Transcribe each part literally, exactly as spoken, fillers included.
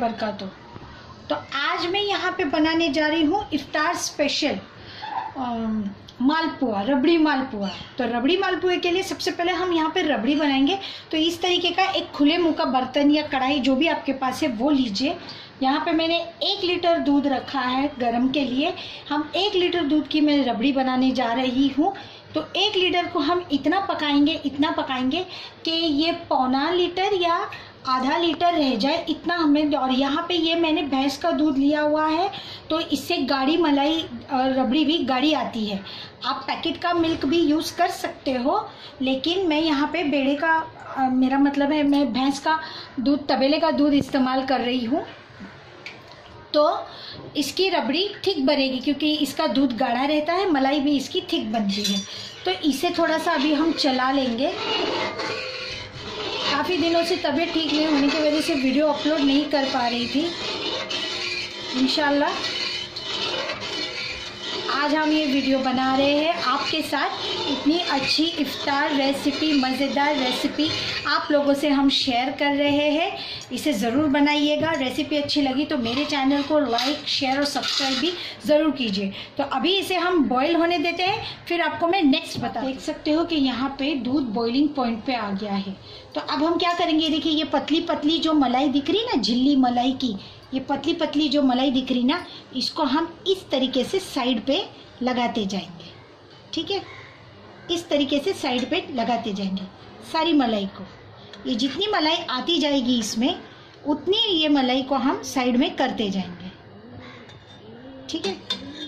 वबरकातुहू। तो आज मैं यहाँ पे बनाने जा रही हूँ इफ्तार स्पेशल मालपुआ, रबड़ी मालपुआ। तो रबड़ी मालपुए के लिए सबसे पहले हम यहाँ पे रबड़ी बनाएंगे। तो इस तरीके का एक खुले मुंह का बर्तन या कढ़ाई जो भी आपके पास है वो लीजिए। यहाँ पे मैंने एक लीटर दूध रखा है गरम के लिए। हम एक लीटर दूध की मैं रबड़ी बनाने जा रही हूँ। तो एक लीटर को हम इतना पकाएंगे इतना पकाएंगे कि ये पौना लीटर या आधा लीटर रह जाए, इतना हमें। और यहाँ पे ये मैंने भैंस का दूध लिया हुआ है, तो इससे गाढ़ी मलाई रबड़ी भी गाढ़ी आती है। आप पैकेट का मिल्क भी यूज़ कर सकते हो, लेकिन मैं यहाँ पे बेड़े का आ, मेरा मतलब है मैं भैंस का दूध, तबेले का दूध इस्तेमाल कर रही हूँ। तो इसकी रबड़ी थिक बनेगी क्योंकि इसका दूध गाढ़ा रहता है, मलाई भी इसकी थिक बनती है। तो इसे थोड़ा सा अभी हम चला लेंगे। काफ़ी दिनों से तबीयत ठीक नहीं होने की वजह से वीडियो अपलोड नहीं कर पा रही थी। इंशाल्लाह आज हम ये वीडियो बना रहे हैं आपके साथ। इतनी अच्छी इफ्तार रेसिपी, मज़ेदार रेसिपी आप लोगों से हम शेयर कर रहे हैं। इसे ज़रूर बनाइएगा। रेसिपी अच्छी लगी तो मेरे चैनल को लाइक, शेयर और सब्सक्राइब भी ज़रूर कीजिए। तो अभी इसे हम बॉईल होने देते हैं, फिर आपको मैं नेक्स्ट बता। देख सकते हो कि यहाँ पे दूध बॉइलिंग पॉइंट पे आ गया है। तो अब हम क्या करेंगे, देखिए ये पतली पतली जो मलाई दिख रही ना, झिल्ली मलाई की, ये पतली पतली जो मलाई दिख रही ना, इसको हम इस तरीके से साइड पे लगाते जाएंगे। ठीक है, इस तरीके से साइड पे लगाते जाएंगे सारी मलाई को। ये जितनी मलाई आती जाएगी इसमें, उतनी ये मलाई को हम साइड में करते जाएंगे। ठीक है,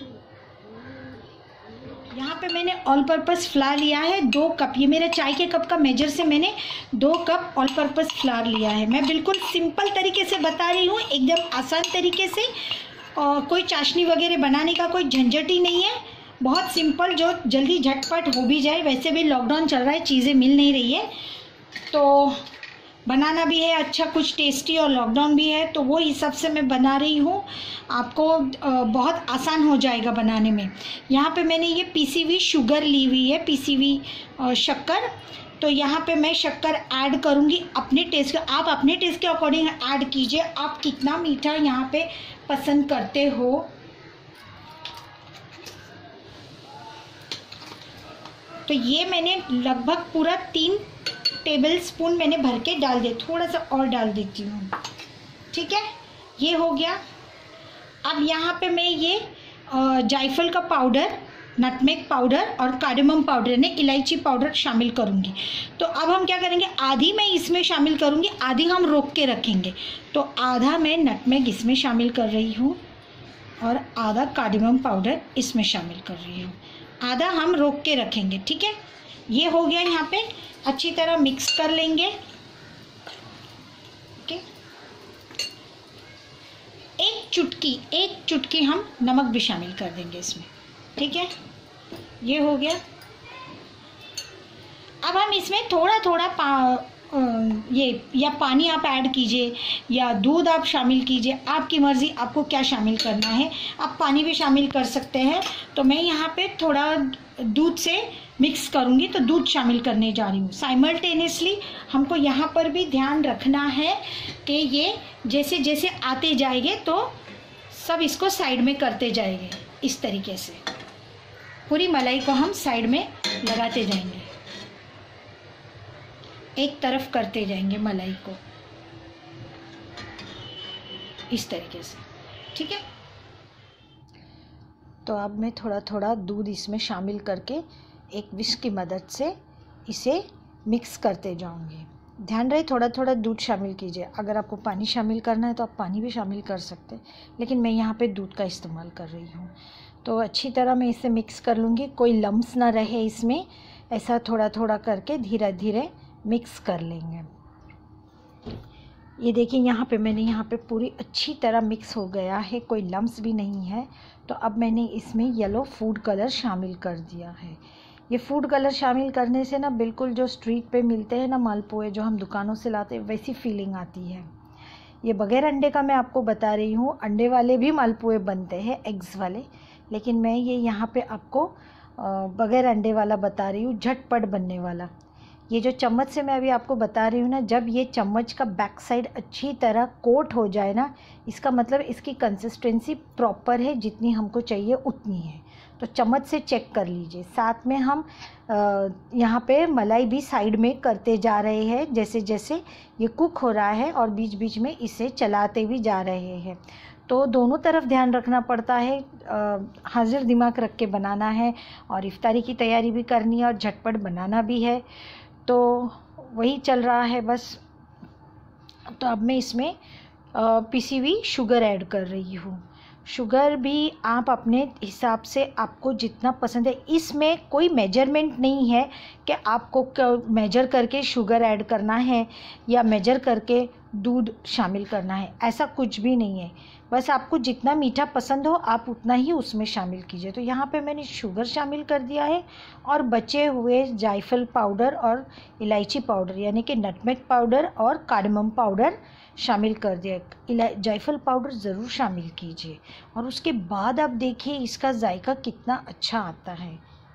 यहाँ पे मैंने ऑल पर्पस फ्लावर लिया है दो कप। ये मेरा चाय के कप का मेजर से मैंने दो कप ऑल पर्पस फ्लावर लिया है। मैं बिल्कुल सिंपल तरीके से बता रही हूँ, एकदम आसान तरीके से। और कोई चाशनी वगैरह बनाने का कोई झंझट ही नहीं है, बहुत सिंपल, जो जल्दी झटपट हो भी जाए। वैसे भी लॉकडाउन चल रहा है, चीज़ें मिल नहीं रही है, तो बनाना भी है अच्छा कुछ टेस्टी, और लॉकडाउन भी है, तो वो हिसाब से मैं बना रही हूँ। आपको बहुत आसान हो जाएगा बनाने में। यहाँ पे मैंने ये पीसी हुई शुगर ली हुई है, पीसी हुई शक्कर। तो यहाँ पे मैं शक्कर ऐड करूँगी अपने टेस्ट का। आप अपने टेस्ट के अकॉर्डिंग ऐड कीजिए, आप कितना मीठा यहाँ पे पसंद करते हो। तो ये मैंने लगभग पूरा तीन टेबल स्पून मैंने भर के डाल दिया, थोड़ा सा और डाल देती हूँ। ठीक है, ये हो गया। अब यहाँ पे मैं ये जायफल का पाउडर, नटमेग पाउडर और कार्डेमम पाउडर यानी इलायची पाउडर शामिल करूँगी। तो अब हम क्या करेंगे, आधी मैं इसमें शामिल करूँगी, आधी हम रोक के रखेंगे। तो आधा मैं नटमेग इसमें शामिल कर रही हूँ और आधा कार्डेमम पाउडर इसमें शामिल कर रही हूँ। आधा हम रोक के रखेंगे। ठीक है, ये हो गया। यहाँ पे अच्छी तरह मिक्स कर लेंगे। ओके, एक चुटकी एक चुटकी हम नमक भी शामिल कर देंगे इसमें। ठीक है, ये हो गया। अब हम इसमें थोड़ा थोड़ा पा ये या पानी आप ऐड कीजिए या दूध आप शामिल कीजिए, आपकी मर्ज़ी, आपको क्या शामिल करना है। आप पानी भी शामिल कर सकते हैं। तो मैं यहाँ पे थोड़ा दूध से मिक्स करूँगी, तो दूध शामिल करने जा रही हूँ। साइमल्टेनियसली हमको यहाँ पर भी ध्यान रखना है कि ये जैसे जैसे आते जाएंगे तो सब इसको साइड में करते जाएंगे। इस तरीके से पूरी मलाई को हम साइड में लगाते जाएंगे, एक तरफ करते जाएंगे मलाई को इस तरीके से। ठीक है, तो अब मैं थोड़ा थोड़ा दूध इसमें शामिल करके एक विस्क की मदद से इसे मिक्स करते जाऊंगी। ध्यान रहे थोड़ा थोड़ा दूध शामिल कीजिए। अगर आपको पानी शामिल करना है तो आप पानी भी शामिल कर सकते हैं, लेकिन मैं यहाँ पे दूध का इस्तेमाल कर रही हूँ। तो अच्छी तरह मैं इसे मिक्स कर लूँगी, कोई लम्स ना रहे इसमें। ऐसा थोड़ा थोड़ा करके धीरे धीरे मिक्स कर लेंगे। ये देखिए यहाँ पे मैंने यहाँ पे पूरी अच्छी तरह मिक्स हो गया है, कोई लम्स भी नहीं है। तो अब मैंने इसमें येलो फूड कलर शामिल कर दिया है। ये फूड कलर शामिल करने से ना बिल्कुल जो स्ट्रीट पे मिलते हैं ना मालपुए, जो हम दुकानों से लाते हैं, वैसी फीलिंग आती है। ये बग़ैर अंडे का मैं आपको बता रही हूँ। अंडे वाले भी मालपुए बनते हैं, एग्स वाले, लेकिन मैं ये यहाँ पे आपको बग़ैर अंडे वाला बता रही हूँ, झटपट बनने वाला। ये जो चम्मच से मैं अभी आपको बता रही हूँ ना, जब ये चम्मच का बैक साइड अच्छी तरह कोट हो जाए ना, इसका मतलब इसकी कंसिस्टेंसी प्रॉपर है, जितनी हमको चाहिए उतनी है। तो चम्मच से चेक कर लीजिए। साथ में हम यहाँ पे मलाई भी साइड में करते जा रहे हैं, जैसे जैसे ये कुक हो रहा है और बीच बीच में इसे चलाते भी जा रहे हैं। तो दोनों तरफ ध्यान रखना पड़ता है, हाजिर दिमाग रख के बनाना है और इफ्तारी की तैयारी भी करनी है और झटपट बनाना भी है। तो वही चल रहा है बस। तो अब मैं इसमें पिसी हुई शुगर ऐड कर रही हूँ। शुगर भी आप अपने हिसाब से, आपको जितना पसंद है, इसमें कोई मेजरमेंट नहीं है कि आपको मेजर करके शुगर ऐड करना है या मेजर करके दूध शामिल करना है, ऐसा कुछ भी नहीं है। बस आपको जितना मीठा पसंद हो आप उतना ही उसमें शामिल कीजिए। तो यहाँ पे मैंने शुगर शामिल कर दिया है और बचे हुए जायफल पाउडर और इलायची पाउडर यानी कि नटमेग पाउडर और कार्डमम पाउडर शामिल कर दिया। जायफल पाउडर ज़रूर शामिल कीजिए और उसके बाद आप देखिए इसका जायका कितना अच्छा आता है,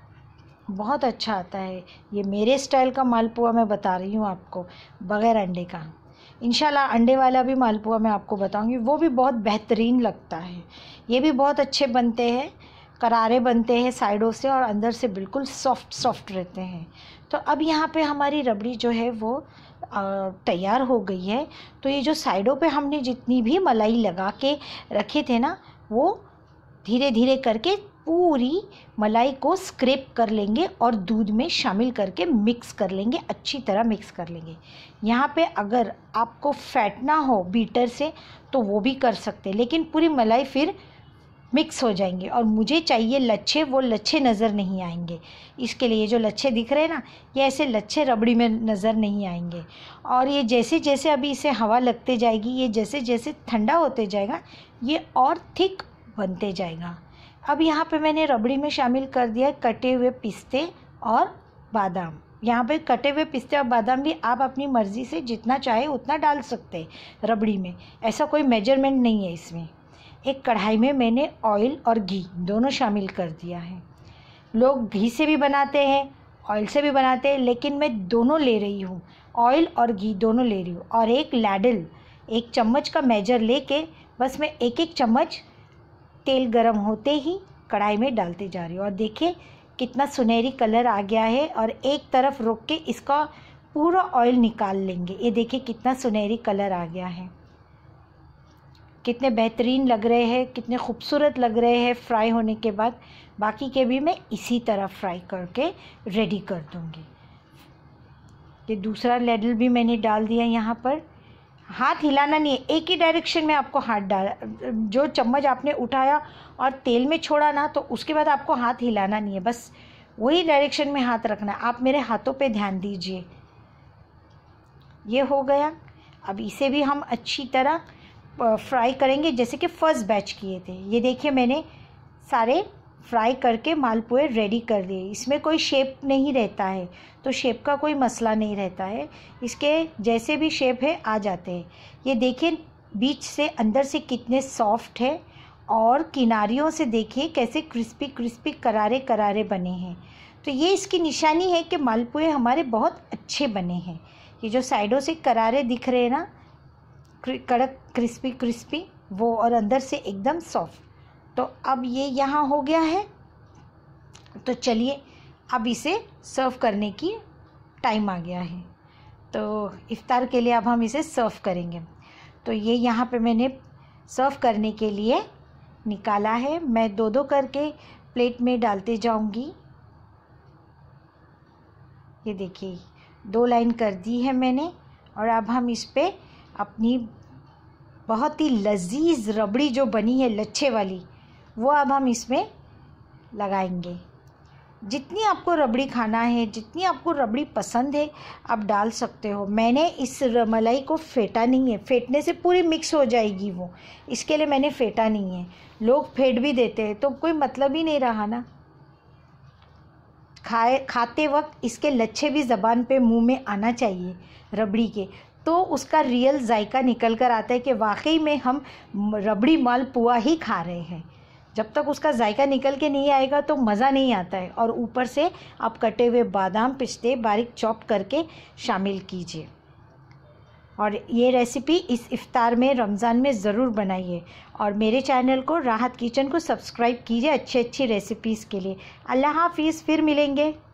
बहुत अच्छा आता है। ये मेरे स्टाइल का मालपुआ मैं बता रही हूँ आपको, बग़ैर अंडे का। इंशाल्लाह अंडे वाला भी मालपुआ मैं आपको बताऊंगी, वो भी बहुत बेहतरीन लगता है। ये भी बहुत अच्छे बनते हैं, करारे बनते हैं साइडों से और अंदर से बिल्कुल सॉफ्ट सॉफ्ट रहते हैं। तो अब यहाँ पे हमारी रबड़ी जो है वो तैयार हो गई है। तो ये जो साइडों पे हमने जितनी भी मलाई लगा के रखे थे ना, वो धीरे धीरे करके पूरी मलाई को स्क्रैप कर लेंगे और दूध में शामिल करके मिक्स कर लेंगे, अच्छी तरह मिक्स कर लेंगे। यहाँ पे अगर आपको फैटना हो बीटर से तो वो भी कर सकते हैं, लेकिन पूरी मलाई फिर मिक्स हो जाएंगे और मुझे चाहिए लच्छे, वो लच्छे नज़र नहीं आएंगे। इसके लिए जो लच्छे दिख रहे हैं ना, ये ऐसे लच्छे रबड़ी में नज़र नहीं आएंगे। और ये जैसे जैसे अभी इसे हवा लगते जाएगी, ये जैसे जैसे ठंडा होते जाएगा, ये और थिक बनते जाएगा। अब यहाँ पे मैंने रबड़ी में शामिल कर दिया कटे हुए पिस्ते और बादाम। यहाँ पे कटे हुए पिस्ते और बादाम भी आप अपनी मर्ज़ी से जितना चाहे उतना डाल सकते हैं रबड़ी में, ऐसा कोई मेजरमेंट नहीं है इसमें। एक कढ़ाई में मैंने ऑयल और घी दोनों शामिल कर दिया है। लोग घी से भी बनाते हैं, ऑयल से भी बनाते हैं, लेकिन मैं दोनों ले रही हूँ, ऑयल और घी दोनों ले रही हूँ। और एक लैडल, एक चम्मच का मेजर लेके बस मैं एक एक चम्मच तेल गरम होते ही कढ़ाई में डालते जा रही हूँ। और देखिए कितना सुनहरी कलर आ गया है और एक तरफ रोक के इसका पूरा ऑयल निकाल लेंगे। ये देखिए कितना सुनहरी कलर आ गया है, कितने बेहतरीन लग रहे हैं, कितने खूबसूरत लग रहे हैं फ्राई होने के बाद। बाकी के भी मैं इसी तरह फ्राई करके रेडी कर दूँगी। ये दूसरा लैडल भी मैंने डाल दिया यहाँ पर। हाथ हिलाना नहीं है, एक ही डायरेक्शन में आपको हाथ डाल, जो चम्मच आपने उठाया और तेल में छोड़ा ना, तो उसके बाद आपको हाथ हिलाना नहीं है, बस वही डायरेक्शन में हाथ रखना है। आप मेरे हाथों पे ध्यान दीजिए। ये हो गया। अब इसे भी हम अच्छी तरह फ्राई करेंगे जैसे कि फ़र्स्ट बैच किए थे। ये देखिए मैंने सारे फ्राई करके मालपुए रेडी कर दिए। इसमें कोई शेप नहीं रहता है, तो शेप का कोई मसला नहीं रहता है, इसके जैसे भी शेप है आ जाते हैं। ये देखिए बीच से अंदर से कितने सॉफ्ट है और किनारियों से देखिए कैसे क्रिस्पी क्रिस्पी करारे करारे बने हैं। तो ये इसकी निशानी है कि मालपुए हमारे बहुत अच्छे बने हैं। ये जो साइडों से करारे दिख रहे हैं ना, कड़क क्रिस्पी क्रिस्पी, वो और अंदर से एकदम सॉफ्ट। तो अब ये यहाँ हो गया है। तो चलिए अब इसे सर्व करने की टाइम आ गया है। तो इफ्तार के लिए अब हम इसे सर्व करेंगे। तो ये यहाँ पे मैंने सर्व करने के लिए निकाला है। मैं दो दो करके प्लेट में डालते जाऊंगी। ये देखिए दो लाइन कर दी है मैंने। और अब हम इस पे अपनी बहुत ही लजीज रबड़ी जो बनी है लच्छे वाली, वो अब हम इसमें लगाएंगे। जितनी आपको रबड़ी खाना है, जितनी आपको रबड़ी पसंद है, आप डाल सकते हो। मैंने इस मलाई को फेंटा नहीं है, फेंटने से पूरी मिक्स हो जाएगी वो, इसके लिए मैंने फेंटा नहीं है। लोग फेंट भी देते हैं तो कोई मतलब ही नहीं रहा ना। खाए खाते वक्त इसके लच्छे भी ज़बान पे मुंह में आना चाहिए रबड़ी के, तो उसका रियल जायका निकल कर आता है कि वाकई में हम रबड़ी मालपुआ ही खा रहे हैं। जब तक उसका जायका निकल के नहीं आएगा तो मज़ा नहीं आता है। और ऊपर से आप कटे हुए बादाम पिस्ते बारीक चॉप करके शामिल कीजिए। और ये रेसिपी इस इफ्तार में रमज़ान में ज़रूर बनाइए। और मेरे चैनल को राहत किचन को सब्सक्राइब कीजिए अच्छी अच्छी रेसिपीज़ के लिए। अल्लाह हाफिज़, फिर मिलेंगे।